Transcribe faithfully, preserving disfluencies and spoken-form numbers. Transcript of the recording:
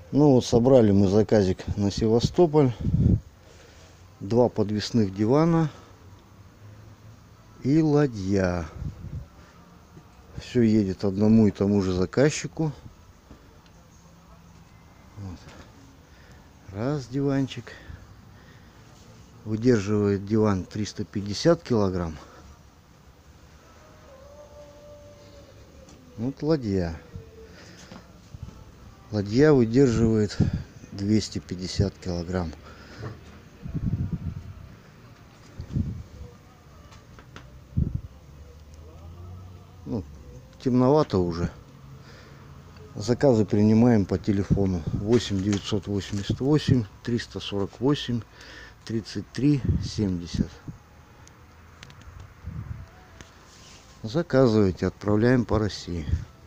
Ну вот, собрали мы заказик на Севастополь. Два подвесных дивана и ладья. Все едет одному и тому же заказчику. Вот. Раз диванчик. Выдерживает диван триста пятьдесят килограмм. Вот ладья. Ладья выдерживает двести пятьдесят килограмм. Ну, темновато уже. Заказы принимаем по телефону восемь девятьсот восемьдесят восемь триста сорок восемь тридцать три семьдесят. Заказывайте, отправляем по России.